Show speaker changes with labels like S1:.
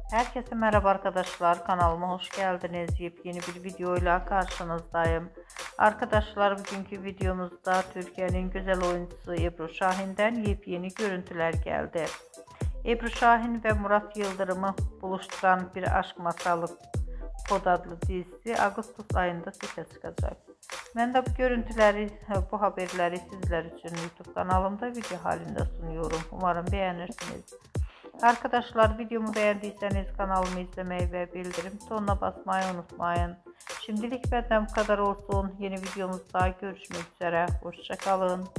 S1: Herkese merhaba arkadaşlar, kanalıma hoş geldiniz. Yepyeni bir videoyla karşınızdayım. Arkadaşlar, bugünkü videomuzda Türkiye'nin güzel oyuncusu Ebru Şahin'den yepyeni görüntüler geldi. Ebru Şahin ve Murat Yıldırım'ı buluşturan bir aşk masalı Kod adlı dizisi Ağustos ayında sete çıkacak. Ben de bu görüntüleri, bu haberleri sizler için YouTube kanalımda video halinde sunuyorum. Umarım beğenirsiniz. Arkadaşlar, videomu beğendiyseniz kanalımı izlemeyi ve bildirim butonuna basmayı unutmayın. Şimdilik benden bu kadar olsun. Yeni videomuzda görüşmek üzere. Hoşça kalın.